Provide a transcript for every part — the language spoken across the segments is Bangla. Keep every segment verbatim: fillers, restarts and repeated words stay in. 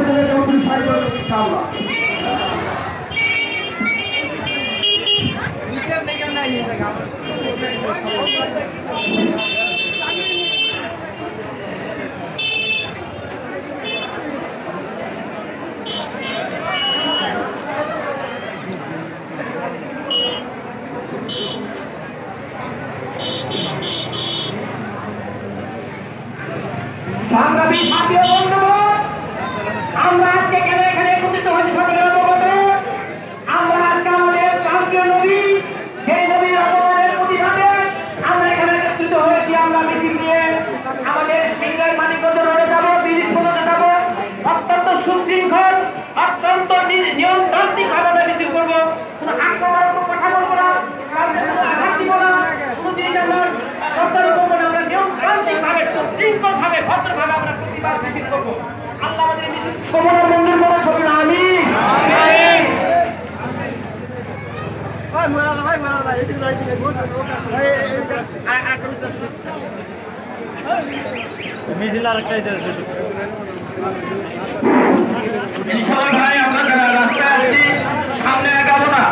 থেকে চৌত্রিশ সাইড করবেন ইনশাআল্লাহ। সংগ্রামী সাথী ও বন্ধুগণ, আমরা আজকে এখানে এখানে একত্রিত হয়েছি সকলের অবগত। আমরা আজকে আমাদের প্রান্তীয় নবী, সেই নবীর অপমানের প্রতিবাদে আমরা এখানে একত্রিত হয়েছি। আমরা মিছিল নিয়ে আমাদের সিংহের মানিকগঞ্জ রোডে যাবো, ব্রিজ পর্যন্ত যাবো। অত্যন্ত সুশৃঙ্খল, অত্যন্ত নিয়মতান্ত্রিক ভাবে আমরা মিছিল করবো। কোনো আক্রমণাত্মক কথা বলবো না, আঘাত দিব না, কোনো জিনিস আমরা প্রত্যারোপ করবো না। আমরা নিয়মতান্ত্রিক ভাবে সুশৃঙ্খল ভাবে ভদ্রভাবে আমরা প্রতিবাদ মিছিল করবো। আল্লাহ আমাদের মিছিল কবুল মঞ্জুর করুন। সবাই আমিন। মিছিল আর একটাই ভাই, আমরা যারা রাস্তায় আসছি সামনে এগাবো না,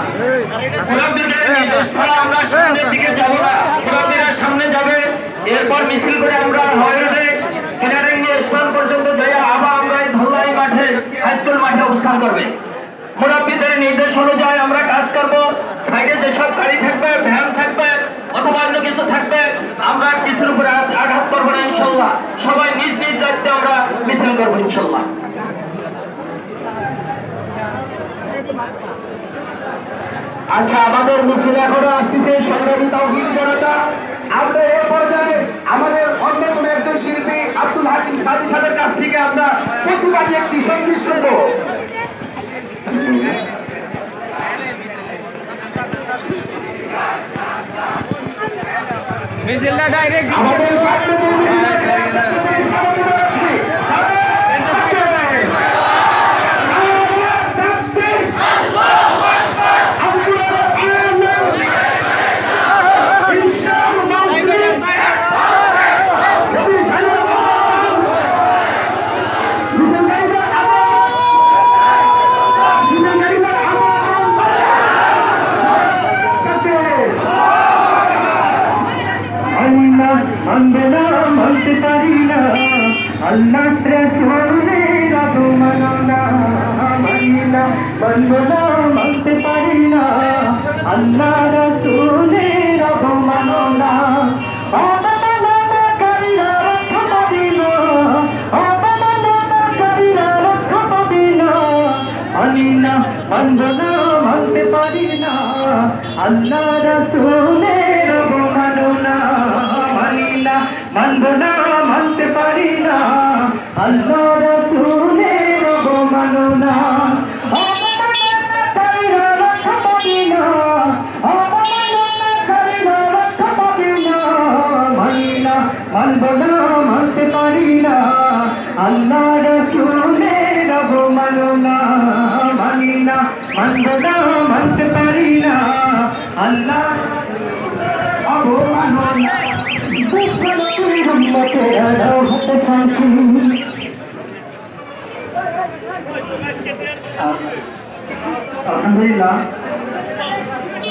আমরা সামনের দিকে যাবো না, মুরাব্বিরা সামনে যাবে। এরপর মিছিল করে আমরা হয়ে ফিনারিং স্থান পর্যন্ত যাই, আবার আমরা এই ধলাই মাঠে হাইস্কুল মাঠে অবস্থান করবে। মুরাব্বিদের নির্দেশ অনুযায়ী আমরা কাজ করবো। সাইডে যেসব গাড়ি থাকবে, ভ্যান থাকবে অথবা অন্য কিছু থাকবে, আমরা কিছুর উপরে আঘাত করবো না ইনশাল্লাহ। সবাই নিজ নিজ দায়িত্বে আমরা মিছিল করবো ইনশাল্লাহ। আচ্ছা, আমাদের মিছিল এখনো আসতেছে। সংগ্রামী তাওহীদ জনতা, আমরা এ পর্যায়ে আমাদের অন্যতম একজন শিল্পী আব্দুল হাকিম সাদি সাহেবের কাছ থেকে আমরা প্রতিবাদী একটি সঙ্গীত শুনবো। মিছিলটা ডাইরেক্ট আমাদের সামনে মানবে না, মানতে পারি না, আল্লাহ রাসূলের অবমাননা মানি না। মানবো না, মানতে পারি না, আল্লাহ রাসূলের অবমাননা। অবমাননাকারীরা রক্ষা পাবে না, অবমাননাকারীরা রক্ষা পাবে না। মানি না, মানবো না, মানতে পারি না, আল্লাহ রাসূলের অবমাননা। মানবো না, মানতে পারি না, আল্লাহ রাসূলের অবমাননা। অবমাননাকারীরা রক্ষা পাবে না, অবমাননাকারীরা রক্ষা পাবে না। মানি না, মানবো না, মানতে পারি না, আল্লাহ রাসূলের অবমাননা। মানি না, মানবো না, মানতে পারি না, আল্লাহ অবমাননা। আলহামদুলিল্লাহ,